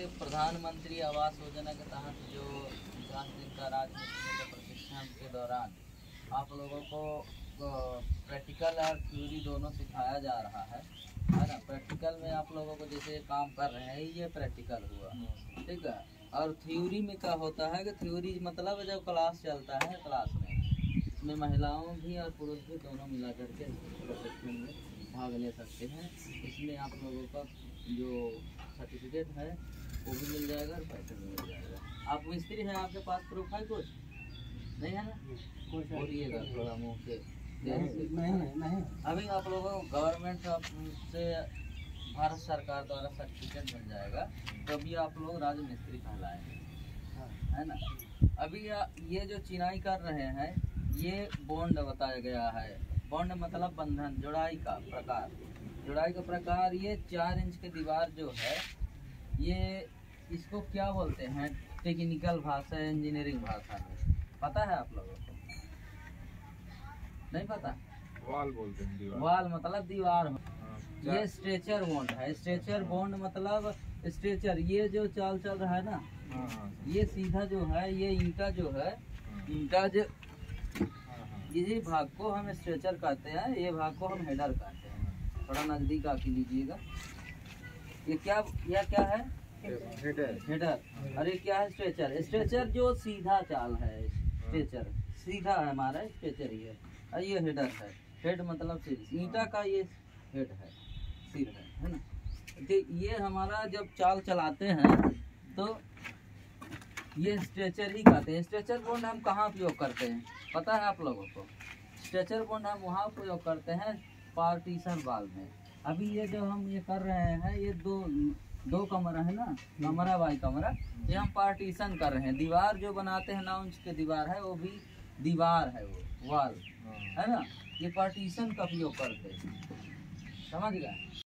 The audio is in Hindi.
प्रधानमंत्री आवास योजना के तहत जो 50 दिन का राजमिस्त्री के प्रशिक्षण के दौरान आप लोगों को प्रैक्टिकल और थ्योरी दोनों सिखाया जा रहा है ना। प्रैक्टिकल में आप लोगों को जैसे काम कर रहे हैं, ये प्रैक्टिकल हुआ, ठीक है। और थ्योरी में क्या होता है कि थ्योरी मतलब जब क्लास चलता है, क्लास में इसमें महिलाओं भी और पुरुष भी दोनों मिला करके प्रशिक्षण में भाग ले सकते हैं। इसमें आप लोगों का जो सर्टिफिकेट है वो भी मिल जाएगा और पैसा भी मिल जाएगा। आप मिस्त्री हैं, आपके पास प्रूफ है कुछ नहीं है ना? बोलिएगा थोड़ा मुँह से। नहीं। अभी आप लोगों को गवर्नमेंट से भारत सरकार द्वारा सर्टिफिकेट मिल जाएगा, तभी आप लोग राजमिस्त्री कहलाएंगे, है ना। अभी ये जो चिनाई कर रहे हैं, ये बॉन्ड बताया गया है। बॉन्ड मतलब बंधन, जुड़ाई का प्रकार। जुड़ाई का प्रकार ये 4 इंच की दीवार जो है, ये इसको क्या बोलते हैं टेक्निकल भाषा, इंजीनियरिंग भाषा में, पता है आप लोगों को? नहीं पता? वाल बोलते हैं। दीवार, वाल मतलब दीवार। ये स्ट्रेचर बॉन्ड है। स्ट्रेचर बॉन्ड मतलब स्ट्रेचर, ये जो चाल चल रहा है ना, ये सीधा जो है, ये ईंटा जो है, ईंटा जो इसी भाग को हम स्ट्रेचर कहते हैं, ये भाग को हम हेडर कहते हैं। थोड़ा नजदीक आके लीजिएगा। ये क्या है? हेडर। अरे क्या है? स्ट्रेचर। स्ट्रेचर जो सीधा चाल है, स्ट्रेचर सीधा है हमारा, स्ट्रेचर ही है। और ये हेडर है। हेड मतलब सिर, ईंटा का ये हेड है, सिर है ना। तो ये हमारा जब चाल चलाते हैं तो ये स्ट्रेचर ही कहते हैं। स्ट्रेचर बॉन्ड हम कहाँ उपयोग करते हैं पता है आप लोगों को? स्ट्रेचर बॉन्ड हम वहाँ उपयोग करते हैं पार्टीशन वाल में। अभी ये जो हम ये कर रहे हैं, ये दो कमरा है ना, कमरा बाई कमरा, ये हम पार्टीशन कर रहे हैं। दीवार जो बनाते हैं 9 इंच की दीवार है, वो भी दीवार है, वो वाल है ना। ये पार्टीशन का उपयोग करते हैं, समझ गए?